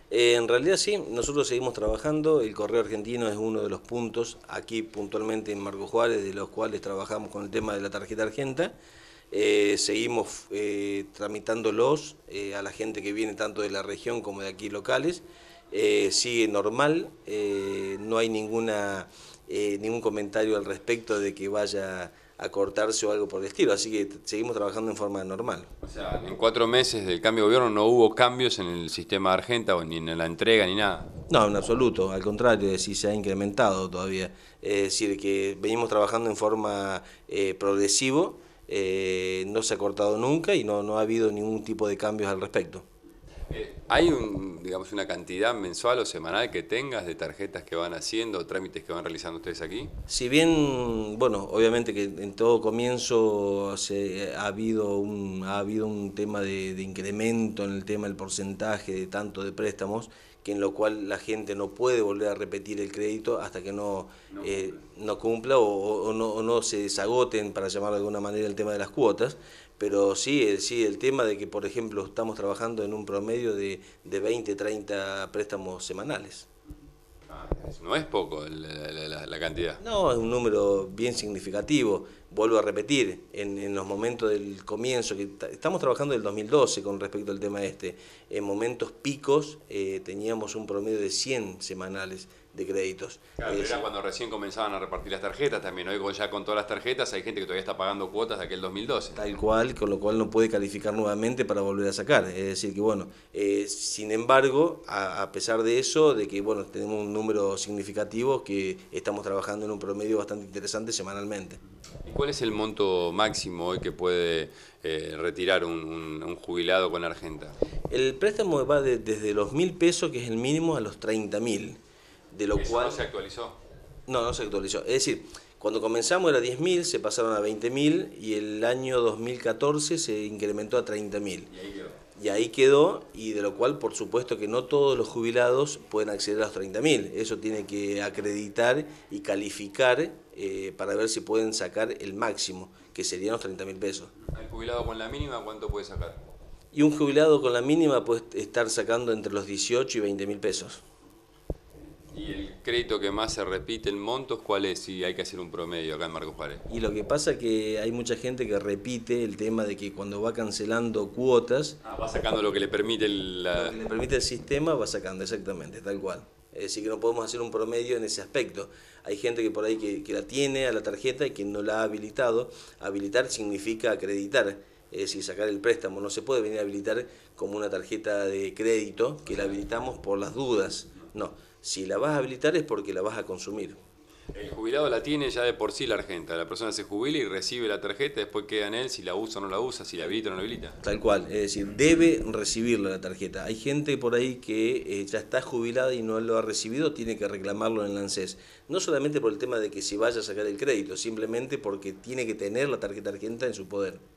En realidad sí, nosotros seguimos trabajando, el correo argentino es uno de los puntos aquí puntualmente en Marcos Juárez, de los cuales trabajamos con el tema de la tarjeta argenta. Seguimos tramitándolos a la gente que viene tanto de la región como de aquí locales. Sigue normal, no hay ningún comentario al respecto de que vaya a cortarse o algo por el estilo, así que seguimos trabajando en forma normal. O sea, en 4 meses del cambio de gobierno no hubo cambios en el sistema de Argenta, o ni en la entrega, ni nada. No, en absoluto, al contrario, es decir, se ha incrementado todavía. Es decir, que venimos trabajando en forma progresivo, no se ha cortado nunca y no ha habido ningún tipo de cambios al respecto. ¿Hay digamos, una cantidad mensual o semanal que tengas de tarjetas que van haciendo, o trámites que van realizando ustedes aquí? Si bien, bueno, obviamente que en todo comienzo ha habido un tema de incremento en el tema del porcentaje de tanto de préstamos, que en lo cual la gente no puede volver a repetir el crédito hasta que no cumpla o no se desagoten, para llamarlo de alguna manera, el tema de las cuotas. Pero sí, sí, el tema de que, por ejemplo, estamos trabajando en un promedio de 20, 30 préstamos semanales. No es poco la cantidad. No, es un número bien significativo. Vuelvo a repetir, en los momentos del comienzo, que estamos trabajando del 2012 con respecto al tema este, en momentos picos teníamos un promedio de 100 semanales de créditos. Claro, pero era cuando recién comenzaban a repartir las tarjetas también. Hoy ya con todas las tarjetas hay gente que todavía está pagando cuotas de aquel 2012. Tal cual, con lo cual no puede calificar nuevamente para volver a sacar. Es decir, que bueno, sin embargo, a pesar de eso, de que bueno, tenemos un número significativo que estamos trabajando en un promedio bastante interesante semanalmente. ¿Y cuál es el monto máximo hoy que puede retirar un jubilado con Argenta? El préstamo va desde los 1.000 pesos, que es el mínimo, a los 30.000, de lo ¿Eso cual... no se actualizó? No se actualizó. Es decir, cuando comenzamos era 10.000, se pasaron a 20.000 y el año 2014 se incrementó a 30.000. Y ahí quedó. Y ahí quedó, y de lo cual por supuesto que no todos los jubilados pueden acceder a los 30.000. Eso tiene que acreditar y calificar para ver si pueden sacar el máximo, que serían los 30.000 pesos. ¿El jubilado con la mínima cuánto puede sacar? Y un jubilado con la mínima puede estar sacando entre los 18 y 20.000 pesos. ¿Y el crédito que más se repite en montos cuál es, si hay que hacer un promedio acá en Marcos Juárez? Y lo que pasa es que hay mucha gente que repite el tema de que cuando va cancelando cuotas, Va sacando lo que le permite lo que le permite el sistema va sacando, exactamente, tal cual. Es decir, que no podemos hacer un promedio en ese aspecto. Hay gente que por ahí que la tiene a la tarjeta y que no la ha habilitado. Habilitar significa acreditar, es decir, sacar el préstamo. No se puede venir a habilitar como una tarjeta de crédito, que la habilitamos por las dudas. No, si la vas a habilitar es porque la vas a consumir. El jubilado la tiene ya de por sí la Argenta. La persona se jubila y recibe la tarjeta, después queda en él si la usa o no la usa, si la habilita o no la habilita. Tal cual, es decir, debe recibirlo la tarjeta. Hay gente por ahí que ya está jubilada y no lo ha recibido, tiene que reclamarlo en el ANSES. No solamente por el tema de que se vaya a sacar el crédito, simplemente porque tiene que tener la tarjeta argenta en su poder.